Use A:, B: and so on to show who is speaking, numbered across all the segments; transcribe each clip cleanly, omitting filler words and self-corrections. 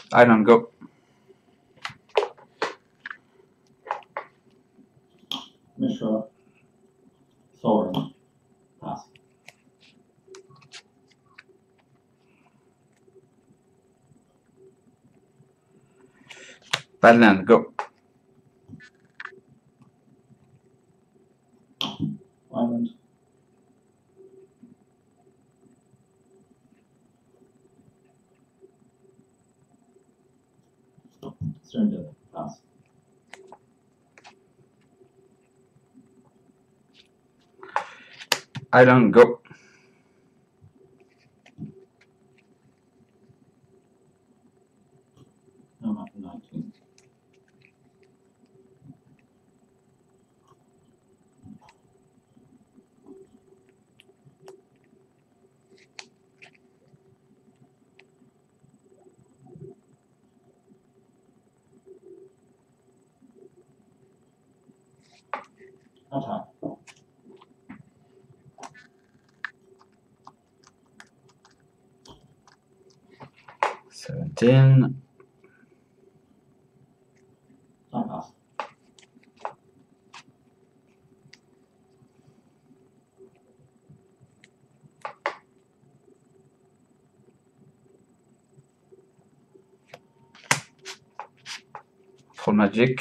A: Island go.
B: Mishra, Sovereign, pass.
A: Badland go.
B: Island, Serendip, pass.
A: Island go.
B: No, I'm at 19. Attack.
A: 17.
B: I pass.
A: Troll Magic.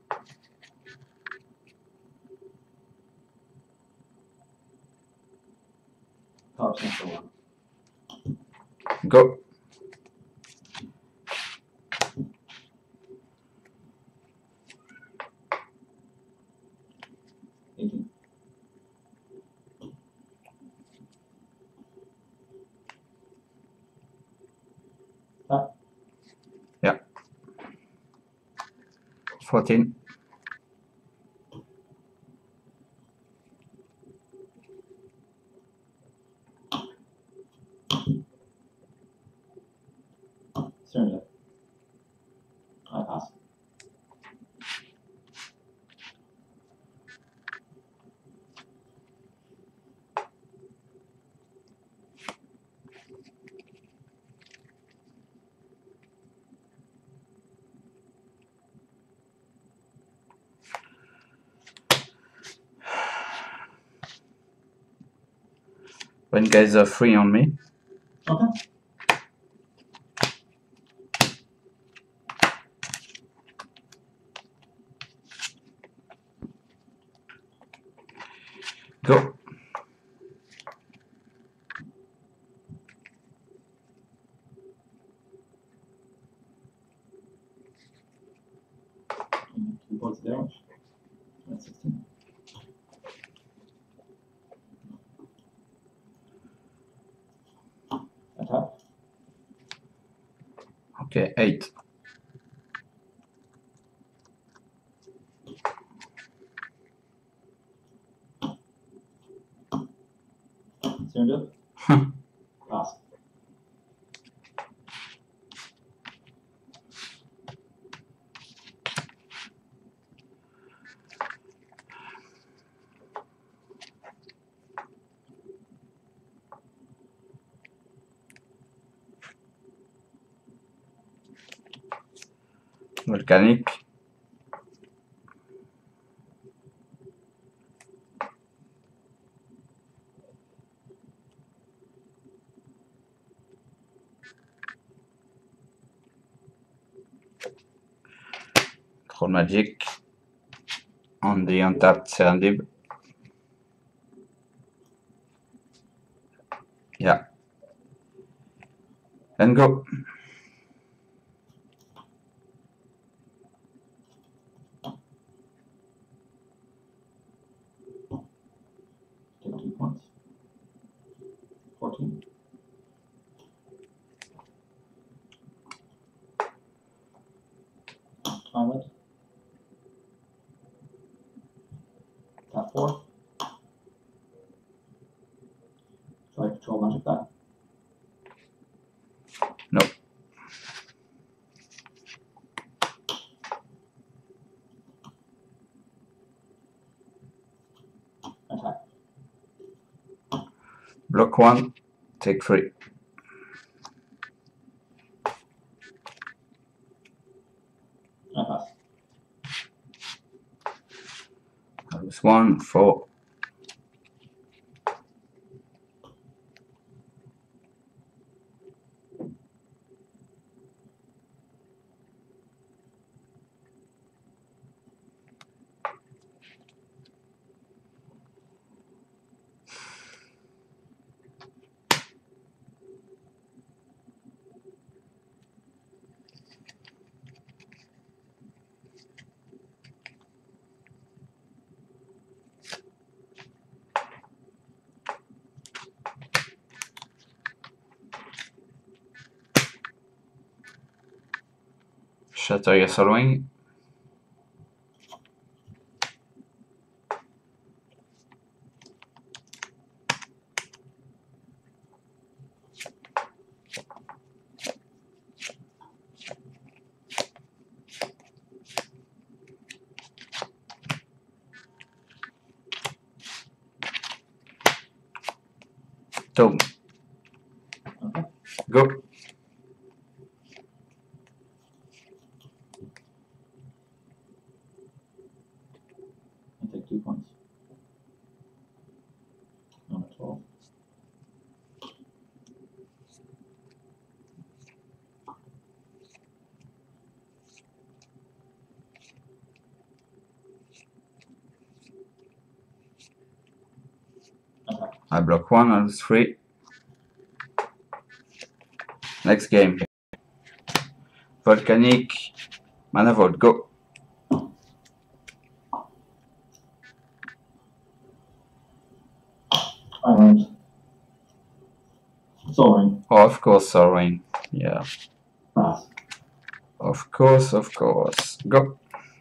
B: Power Center 1.
A: Go.
B: Attack.
A: Yeah. 14.
B: Serendip. I pass.
A: When guys are free on me.
B: Okay.
A: Go.
B: And 2 points of damage. That's 16. Attack.
A: Okay, 8.
B: Serendip. Pass.
A: Volcanic. Troll Magic. On the untapped Serendib. Yeah. And go.
B: Take 2 points. 14. Island. Tap 4. Try control magic that.
A: No.
B: Attack.
A: Block 1. Take 3. There's 1, 4. Shatter your soloing. Tome.
B: Okay.
A: Go.
B: I take 2 points. I'm at 12. Okay.
A: I block 1 out of 3. Next game. Volcanic. Mana Vault. Go.
B: Island. Soul Ring.
A: Oh, of course, soloing. Yeah.
B: Pass.
A: Of course, of course. Go.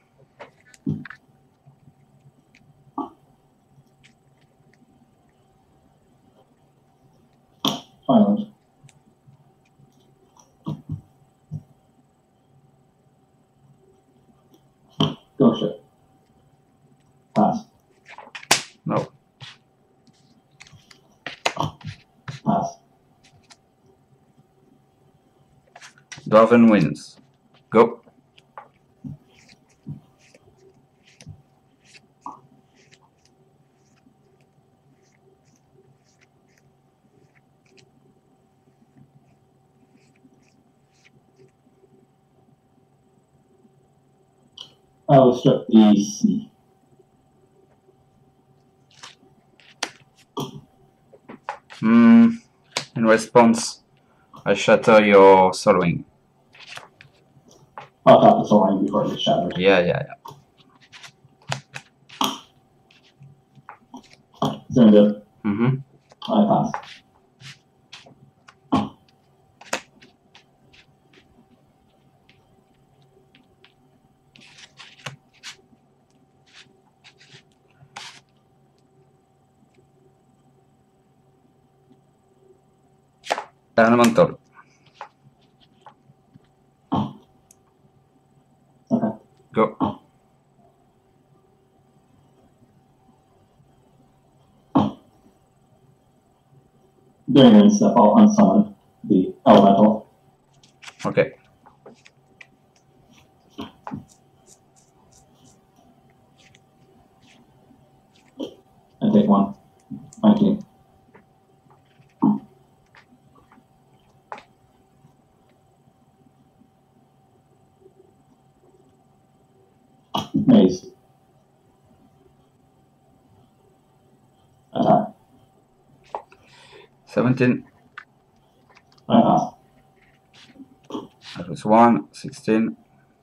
B: Island. Ghost Ship. Pass.
A: No.
B: Pass.
A: Dwarven Winds. Go.
B: I will strip the sea.
A: In response, I shatter your soloing.
B: I'll tap the Soul Ring before it gets shattered.
A: Yeah.
B: Zoomed in.
A: Mm-hmm.
B: I pass.
A: Elemental.
B: Okay.
A: Go.
B: During your step, I'll unsummon the elemental.
A: Okay.
B: And take 1. 19. Maze. Attack.
A: 17.
B: I pass.
A: That was 1. 16.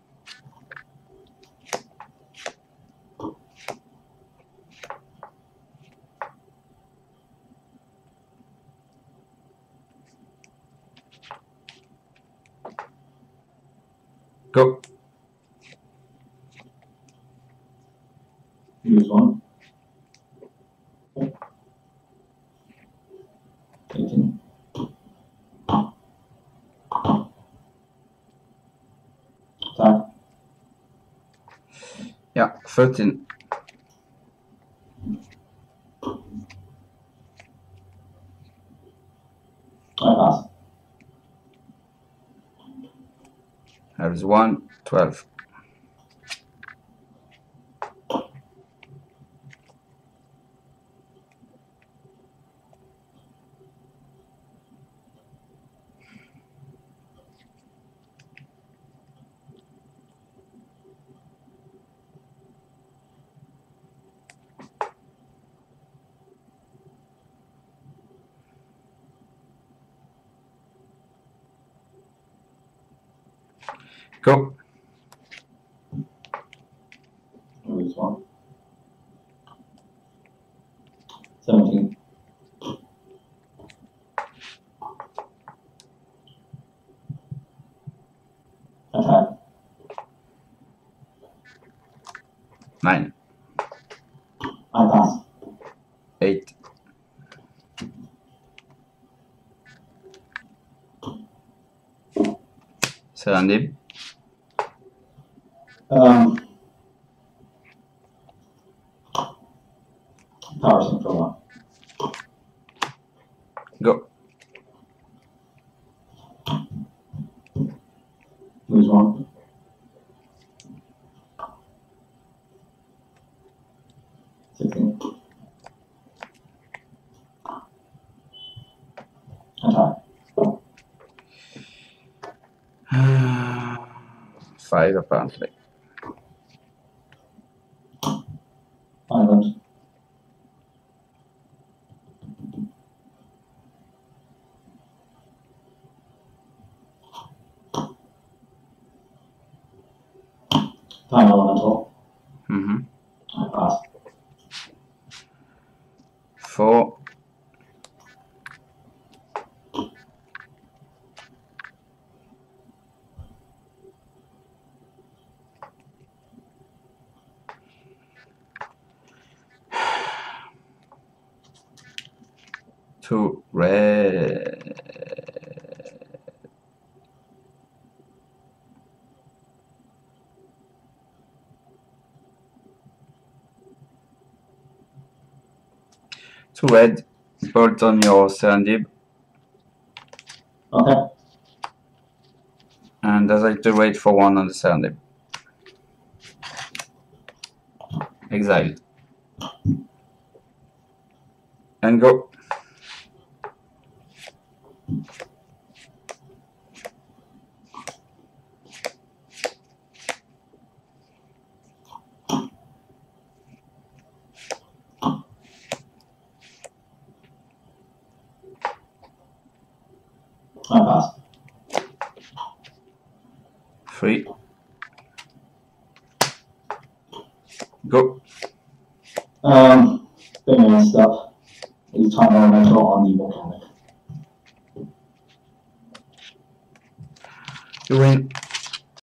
A: Go.
B: Use 1. 18. Attack.
A: Yeah. 13.
B: I pass.
A: That was 1. 12. Go.
B: Lose 1. 17. Attack.
A: 9.
B: I pass.
A: 8. Serendib.
B: Power sync for 1.
A: Go.
B: Lose 1. 16. Attack.
A: 5 apparently.
B: Island. Time elemental. I pass.
A: 4. Two red. Two red. Bolt on your Serendib.
B: Okay.
A: And as I to wait for 1 on the Serendib. Exiled. And go.
B: I pass.
A: 3. Go.
B: Big man stuff. Use time elemental on the volcanic.
A: You win.